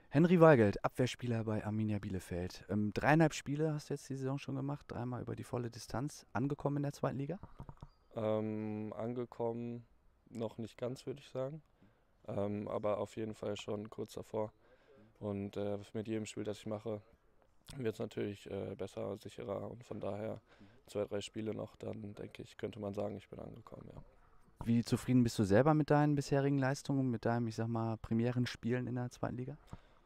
Henry Weigelt, Abwehrspieler bei Arminia Bielefeld. 3,5 Spiele hast du jetzt die Saison schon gemacht, dreimal über die volle Distanz. Angekommen in der zweiten Liga? Angekommen noch nicht ganz, würde ich sagen. Aber auf jeden Fall schon kurz davor. Und mit jedem Spiel, das ich mache, wird es natürlich besser, sicherer. Und von daher 2, 3 Spiele noch, dann denke ich, könnte man sagen, ich bin angekommen, ja. Wie zufrieden bist du selber mit deinen bisherigen Leistungen, mit deinem, ich sag mal, Premierenspielen in der zweiten Liga?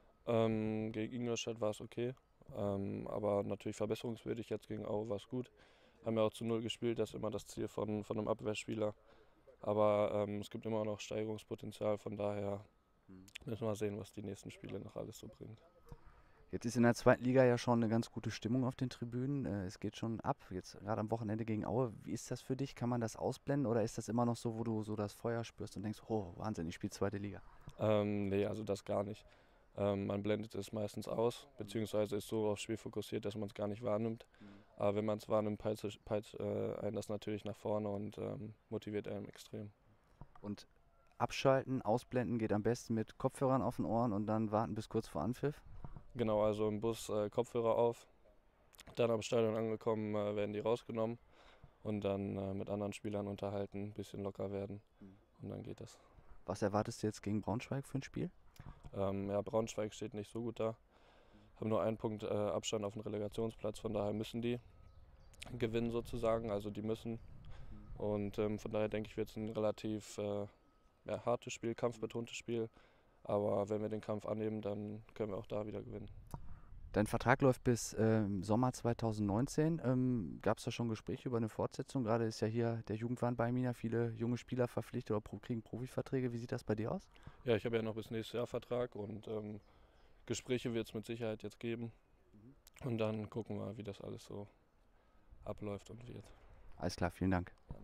Gegen Ingolstadt war es okay. Aber natürlich verbesserungswürdig. Jetzt gegen Aue war es gut. Haben ja auch zu Null gespielt, das ist immer das Ziel von einem Abwehrspieler. Aber es gibt immer noch Steigerungspotenzial, von daher müssen wir mal sehen, was die nächsten Spiele noch alles so bringt. Jetzt ist in der zweiten Liga ja schon eine ganz gute Stimmung auf den Tribünen. Es geht schon ab, jetzt gerade am Wochenende gegen Aue. Wie ist das für dich? Kann man das ausblenden oder ist das immer noch so, wo du so das Feuer spürst und denkst, oh, Wahnsinn, ich spiele zweite Liga? Nee, also das gar nicht. Man blendet es meistens aus, beziehungsweise ist so aufs Spiel fokussiert, dass man es gar nicht wahrnimmt. Aber wenn man es wahrnimmt, peitscht einen das natürlich nach vorne und motiviert einen extrem. Und abschalten, ausblenden geht am besten mit Kopfhörern auf den Ohren und dann warten bis kurz vor Anpfiff. Genau, also im Bus Kopfhörer auf, dann am Stadion angekommen werden die rausgenommen und dann mit anderen Spielern unterhalten, ein bisschen locker werden und dann geht das. Was erwartest du jetzt gegen Braunschweig für ein Spiel? Ja, Braunschweig steht nicht so gut da, haben nur einen Punkt Abstand auf den Relegationsplatz, von daher müssen die gewinnen sozusagen, also die müssen. Und von daher denke ich, wird es ein relativ ja, hartes Spiel, kampfbetontes Spiel. Aber wenn wir den Kampf annehmen, dann können wir auch da wieder gewinnen. Dein Vertrag läuft bis Sommer 2019. Gab es da schon Gespräche über eine Fortsetzung? Gerade ist ja hier der Jugendwahn bei mir, viele junge Spieler verpflichtet oder kriegen Profiverträge. Wie sieht das bei dir aus? Ja, ich habe ja noch bis nächstes Jahr Vertrag und Gespräche wird es mit Sicherheit jetzt geben. Und dann gucken wir, wie das alles so abläuft und wird. Alles klar, vielen Dank.